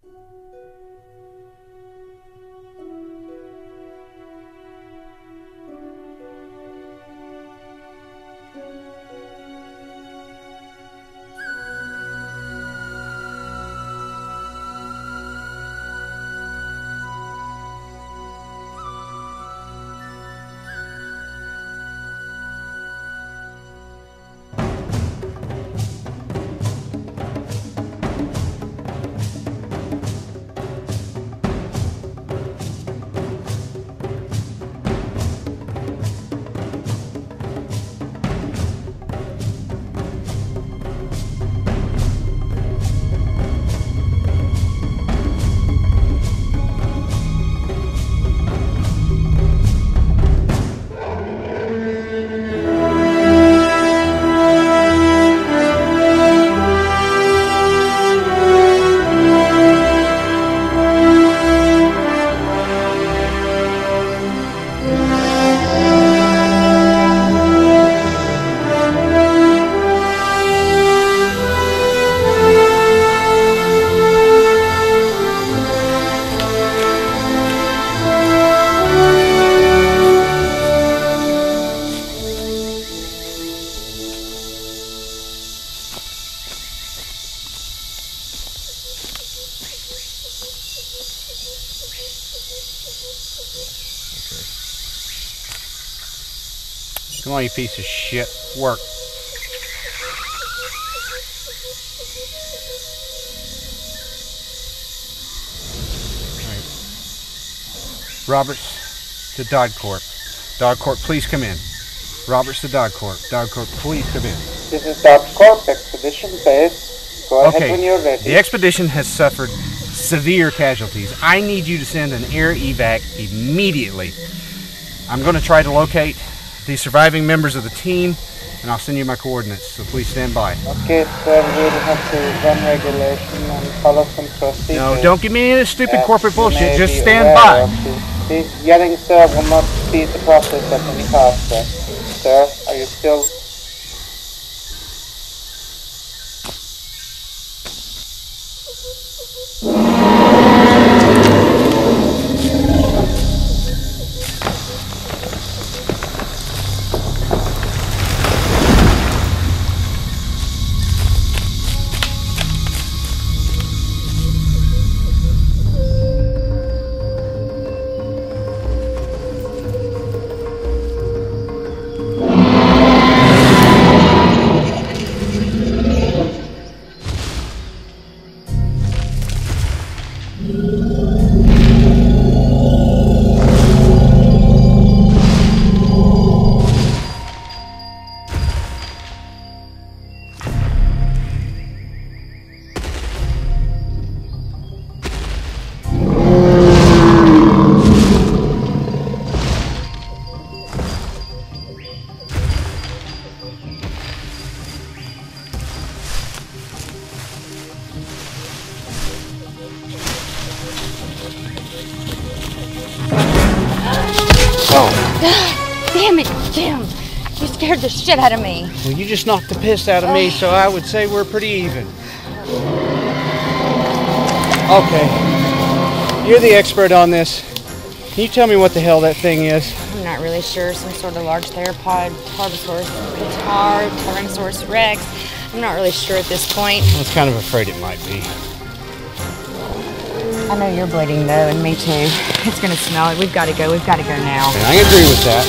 Come on, you piece of shit. Work. All right. Roberts to Dog Corp. Dog Corp, please come in. Roberts to Dog Corp. Dog Corp, please come in. This is Dog Corp, Expedition Base. Go ahead when you're ready. The expedition has suffered severe casualties. I need you to send an air evac immediately. I'm going to try to locate the surviving members of the team, and I'll send you my coordinates, so please stand by. Okay, sir, we'll have to run regulation and follow some procedures. No, don't give me any of this stupid corporate bullshit. Just stand by. This yelling, sir, will not speed the process at any cost, sir. Sir, are you still... Damn it, Jim. You scared the shit out of me. Well, you just knocked the piss out of me, so I would say we're pretty even. Okay. You're the expert on this. Can you tell me what the hell that thing is? I'm not really sure. Some sort of large theropod, Tyrannosaurus rex. I'm not really sure at this point. I was kind of afraid it might be. I know you're bleeding though, and me too. It's gonna smell it. We've got to go. We've got to go now. And I agree with that.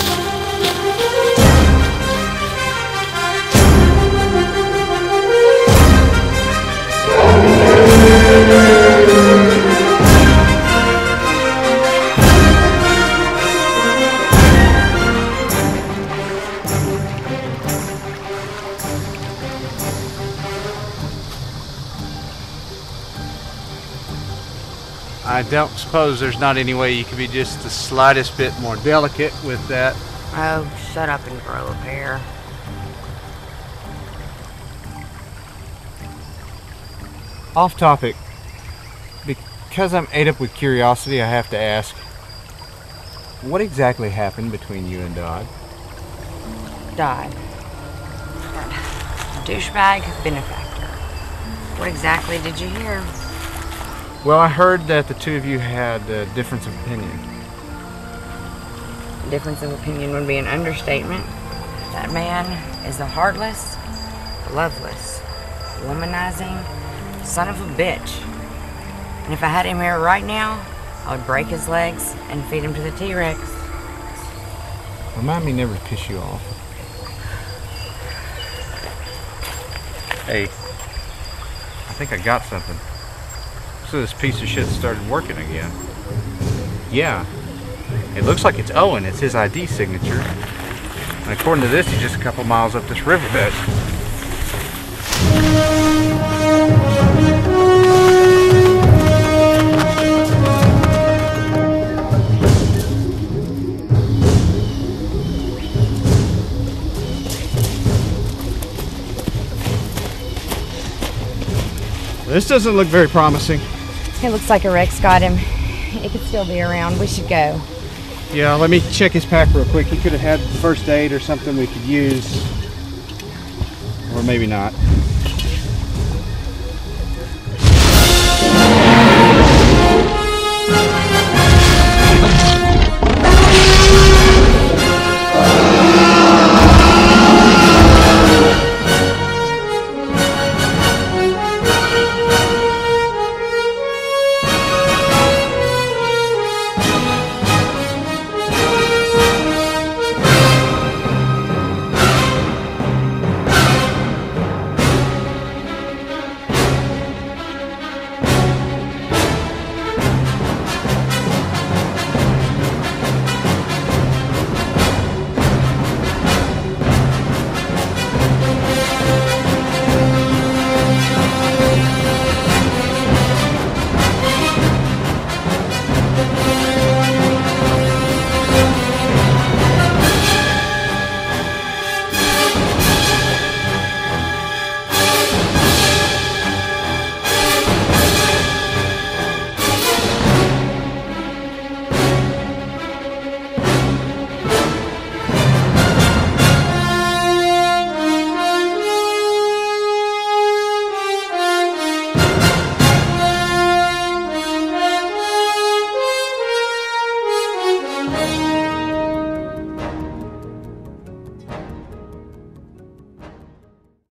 I don't suppose there's not any way you could be just the slightest bit more delicate with that. Oh, shut up and grow a pair. Off topic. Because I'm ate up with curiosity, I have to ask, what exactly happened between you and Dodd? Died. Douchebag benefactor. What exactly did you hear? Well, I heard that the two of you had a difference of opinion. Difference of opinion would be an understatement. That man is a heartless, loveless, womanizing son of a bitch. And if I had him here right now, I would break his legs and feed him to the T-Rex. Remind me never to piss you off. Hey, I think I got something. So this piece of shit started working again. Yeah, it looks like it's Owen. It's his ID signature. And according to this, he's just a couple miles up this riverbed. This doesn't look very promising. It looks like a Rex got him. It could still be around. We should go. Yeah, let me check his pack real quick. He could have had first aid or something we could use. Or maybe not.